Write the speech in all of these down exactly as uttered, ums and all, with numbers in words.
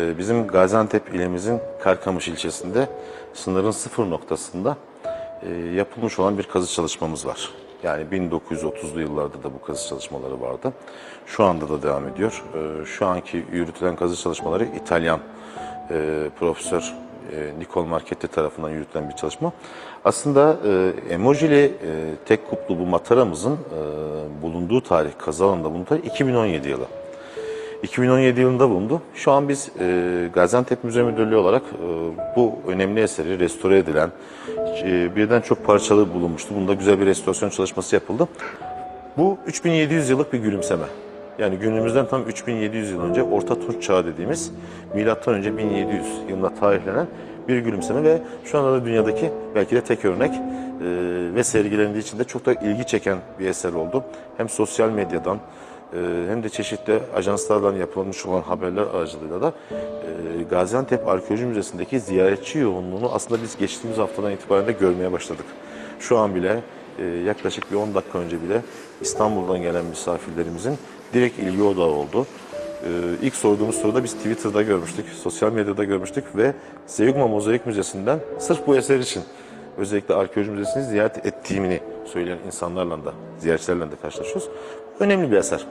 Bizim Gaziantep ilimizin Karkamış ilçesinde sınırın sıfır noktasında yapılmış olan bir kazı çalışmamız var. Yani bin dokuz yüz otuzlu yıllarda da bu kazı çalışmaları vardı. Şu anda da devam ediyor. Şu anki yürütülen kazı çalışmaları İtalyan profesör Nicol Marchetti tarafından yürütülen bir çalışma. Aslında Emojili tek kuplu bu mataramızın bulunduğu tarih, kazı alanında bulunduğu tarih iki bin on yedi yılı. iki bin on yedi yılında bulundu. Şu an biz e, Gaziantep Müze Müdürlüğü olarak e, bu önemli eseri restore edilen, e, birden çok parçalı bulunmuştu. Bunda güzel bir restorasyon çalışması yapıldı. Bu üç bin yedi yüz yıllık bir gülümseme. Yani günümüzden tam üç bin yedi yüz yıl önce Orta Tunç Çağı dediğimiz milattan önce bin yedi yüz yılında tarihlenen bir gülümseme ve şu anda da dünyadaki belki de tek örnek e, ve sergilendiği için de çok da ilgi çeken bir eser oldu. Hem sosyal medyadan hem de çeşitli ajanslardan yapılmış olan haberler aracılığıyla da Gaziantep Arkeoloji Müzesi'ndeki ziyaretçi yoğunluğunu aslında biz geçtiğimiz haftadan itibaren de görmeye başladık. Şu an bile yaklaşık bir on dakika önce bile İstanbul'dan gelen misafirlerimizin direkt ilgi odağı oldu. İlk sorduğumuz soruda biz Twitter'da görmüştük, sosyal medyada görmüştük ve Zeugma Mozaik Müzesi'nden sırf bu eser için özellikle Arkeoloji Müzesi'ni ziyaret ettiğini söyleyen insanlarla da, ziyaretçilerle de karşılaşıyoruz. Önemli bir eser.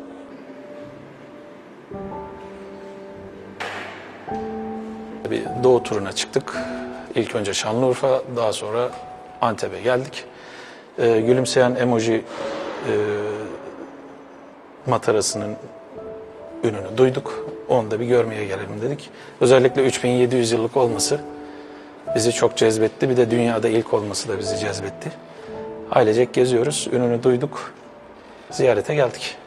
Bir doğu turuna çıktık. İlk önce Şanlıurfa, daha sonra Antep'e geldik. Ee, gülümseyen emoji e, matarasının ününü duyduk. Onu da bir görmeye gelelim dedik. Özellikle üç bin yedi yüz yıllık olması bizi çok cezbetti. Bir de dünyada ilk olması da bizi cezbetti. Ailecek geziyoruz. Ününü duyduk. Ziyarete geldik.